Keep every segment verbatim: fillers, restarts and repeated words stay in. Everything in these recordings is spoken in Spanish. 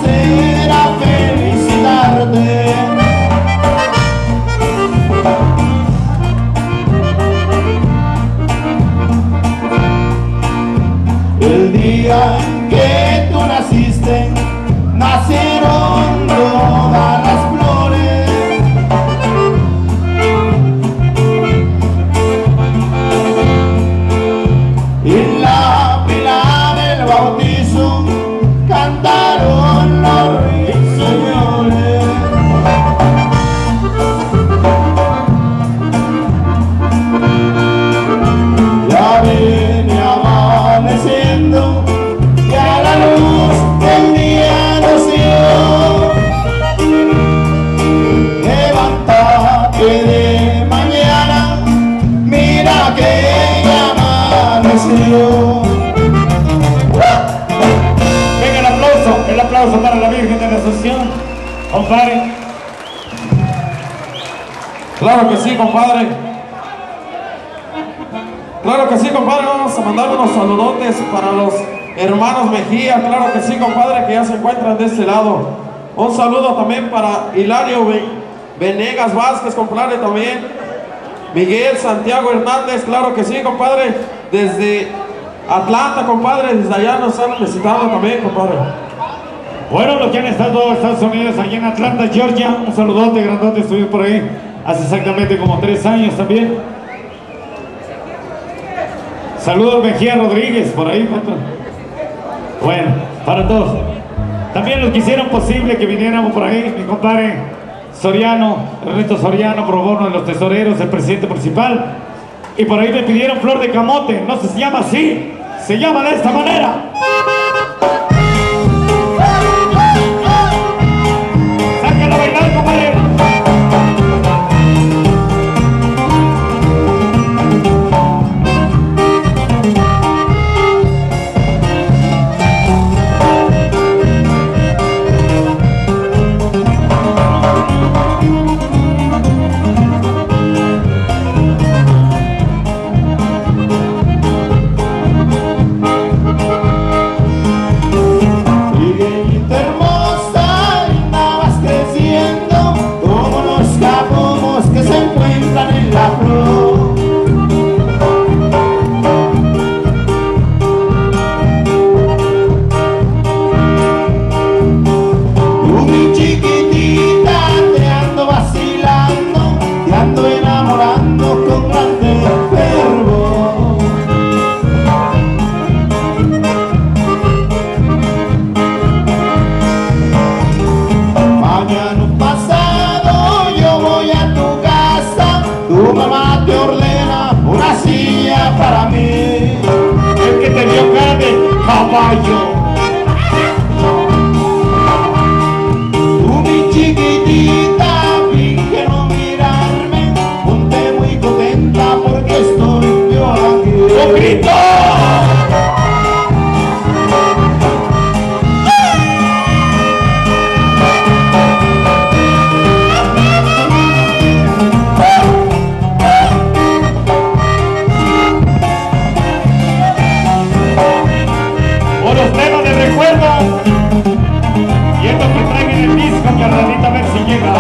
placer a felicitarte. El día en que tú naciste, nacieron todas las flores. Y en la pila del bautizo cantaron los ruiseñores. Ya viene amaneciendo y a la luz del día nació. Levántate de mañana, mira que ya amaneció. Venga el aplauso, el aplauso para la Virgen de la Asunción, compadre. Claro que sí, compadre. Claro que sí, compadre. Vamos a mandar unos saludotes para los hermanos Mejía. Claro que sí, compadre, que ya se encuentran de este lado. Un saludo también para Hilario Venegas Vázquez, compadre, también. Miguel Santiago Hernández, claro que sí, compadre. Desde Atlanta, compadre, desde allá nos han visitado también, compadre. Bueno, los que han estado en Estados Unidos, allá en Atlanta, Georgia, un saludote grandote, estuvimos por ahí hace exactamente como tres años también. Saludos Mejía Rodríguez, por ahí. Bueno, para todos. También los que hicieron posible que viniéramos por ahí, mi compadre Soriano, Ernesto Soriano, pro bono de los tesoreros, el presidente principal. Y por ahí me pidieron flor de camote, no se llama así, se llama de esta manera. Sácala a bailar, compadre. Para mí, el que te dio cara de caballo. Tú mi chiquitita, finge no mirarme, ponte muy contenta porque estoy yo aquí. ¡Un grito! Y esto que traen en el disco, que al ratito a ver si llega.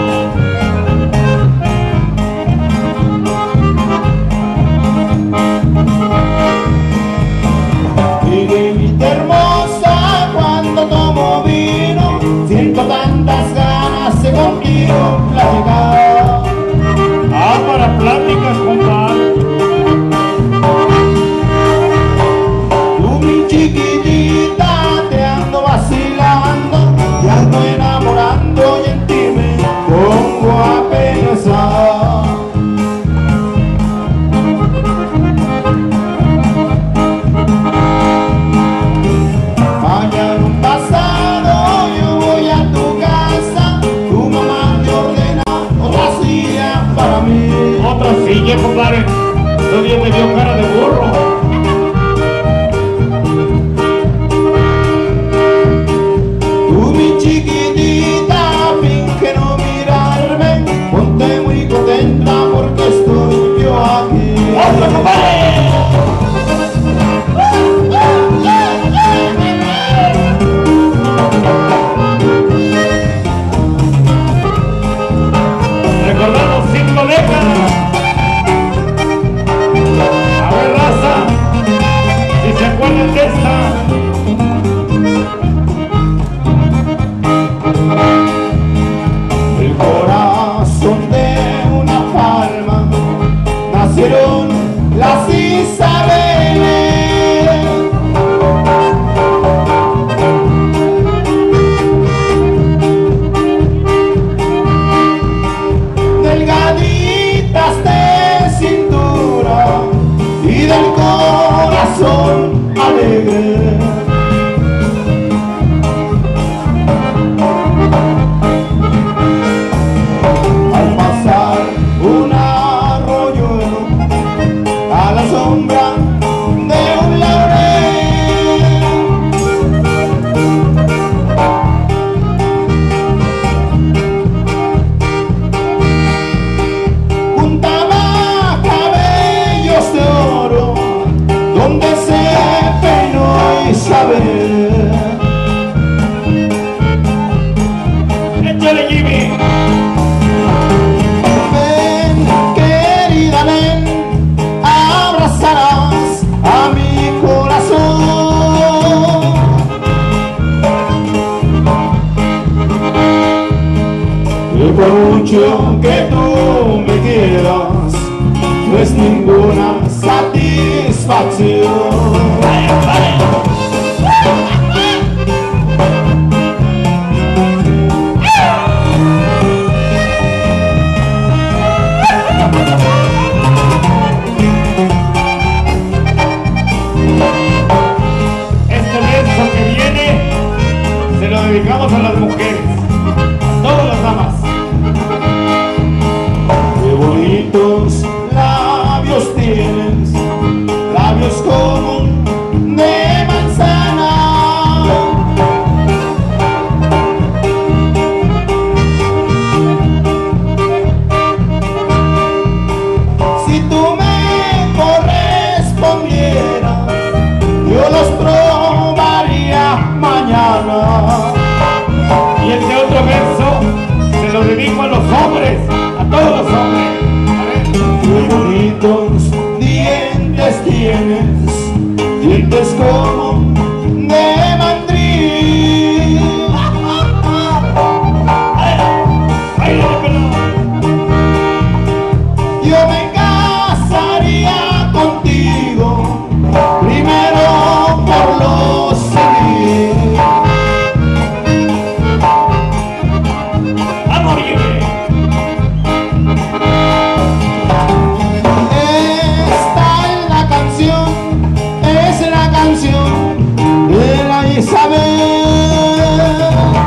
Miguelita hermosa, cuando tomo vino, siento tantas ganas de contigo platicar. Ah, para pláticas, compadre. Tú mi chiquitita, te ando vacilando, te ando enamorando y en ti me pongo a pensar. Mañana un pasado yo voy a tu casa, tu mamá te ordena otra silla para mí. Otra silla, compadre. Todavía me dio cara de burro. Chiquitita, finge no mirarme, ponte muy contenta porque estoy yo aquí. ¡Otro, compadre! por mucho que tú me quieras, no es ninguna satisfacción. Este verso que viene se lo dedicamos a las mujeres, a todas las damas. Qué bonitos labios tienes, labios como de manzana. Si tú me correspondieras, yo los probaría mañana. Y este otro verso se lo dedico a los hombres, a todos los hombres. A ver. Qué bonitos dientes tienes, dientes como de mandril. ¡Ay, ay, perdón! Yo me casaría contigo, primero por lo civil. ¡A morirme! Esta es la canción, es la canción de la Isabel.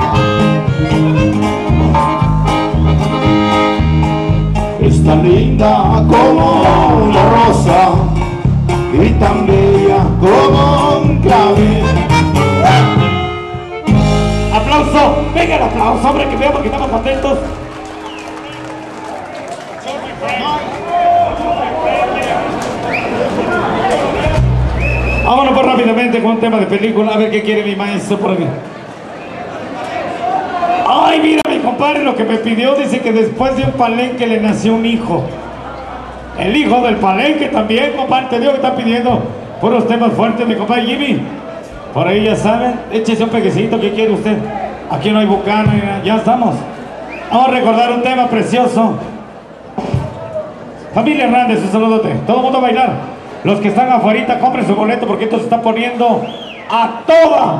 Es tan linda como una rosa y tan bella como un clavel. ¡Aplauso! ¡Venga el aplauso, hombre, que veamos que estamos contentos! Vámonos pues rápidamente con un tema de película, a ver qué quiere mi maestro por aquí. Ay, mira mi compadre lo que me pidió, dice que después de un palenque le nació un hijo. El hijo del palenque también, compadre, te digo que está pidiendo puros temas fuertes, mi compadre Jimmy. Por ahí ya saben, échese un pequecito, ¿qué quiere usted? Aquí no hay bucana, ya estamos. Vamos a recordar un tema precioso. Familia Hernández, un saludote. Todo el mundo a bailar. Los que están afuera, compren su boleto porque esto se está poniendo a toda.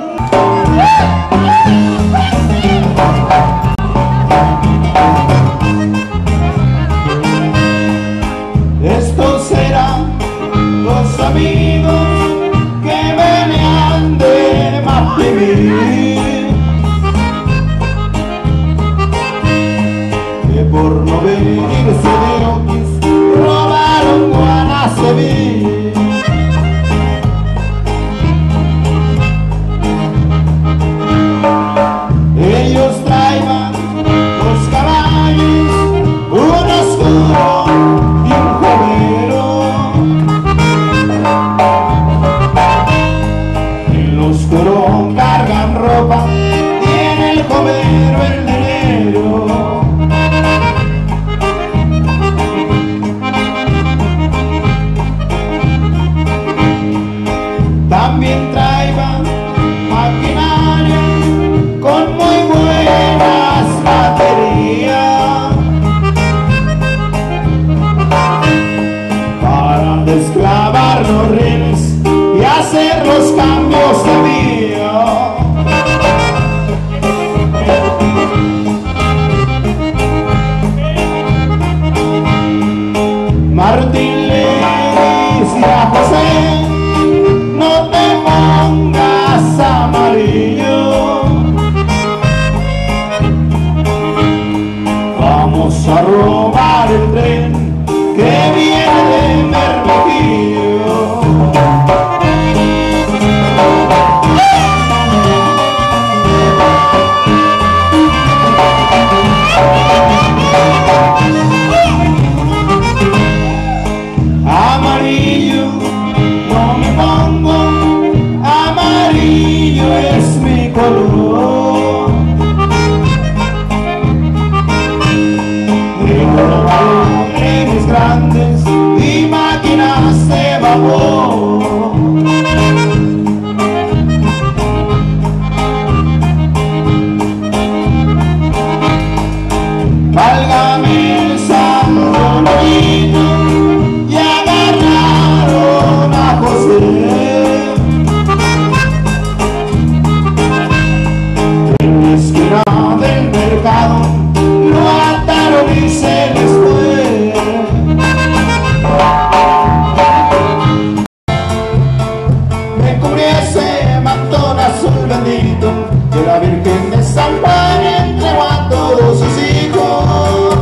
Estos serán los amigos que venían de Mapimí, que por no venirse de Oquis robaron Guanaceví. Ellos traían los caballos, un oscuro y un jovero. En lo oscuro cargan ropa y en el jovero el dinero. También traían maquinaria con muy buenas baterías para desclavar los rines y hacer los cambios de vía. Martín le decía a José: no te pongas amarillo, vamos a robar el tren que viene de Mermejillo. Amarillo no me pongo, amarillo es mi color. Tengo balones grandes y máquinas de vapor. San Juan entregó a todos sus hijos.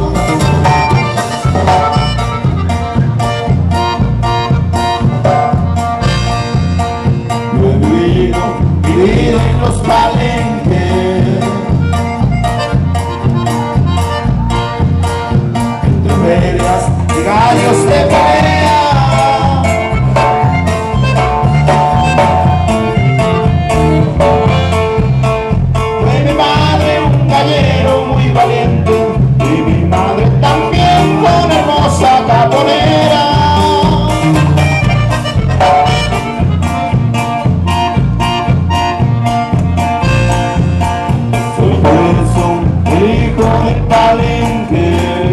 Yo he vivido, vivido en los palenques, entre ferias y gallos de pelea. Fue mi padre un gallero muy valiente y mi madre también con hermosa caponera. Soy por eso el hijo del palenque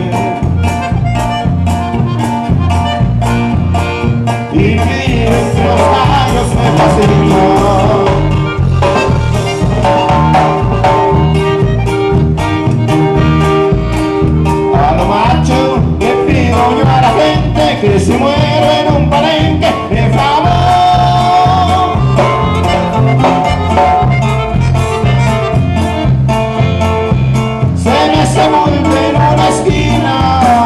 y vivir entre los gallos me fascina. A lo macho le pido yo a la gente que si muero en un palenque, de favor se me semulte en una esquina.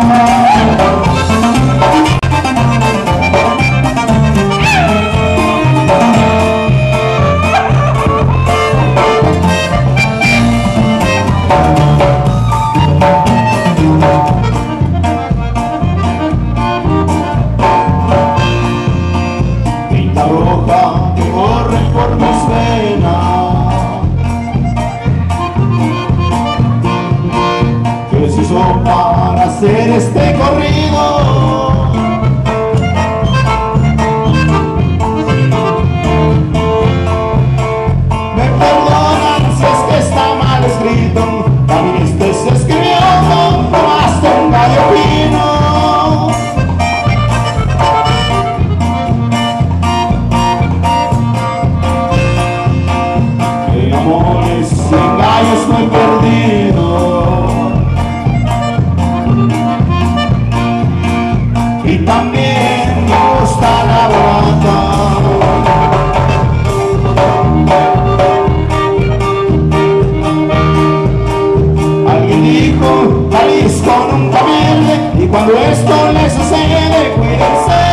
Tinta roja que corre por mis venas, que se hizo para hacer este corrido. Me perdonan si es que está mal escrito, también este se escribió con plumas de un gallo fino. De amores y engaños no he perdido, y también me gusta la barata. Alguien dijo, Jalisco nunca pierde, y cuando esto le sucede, cuídense.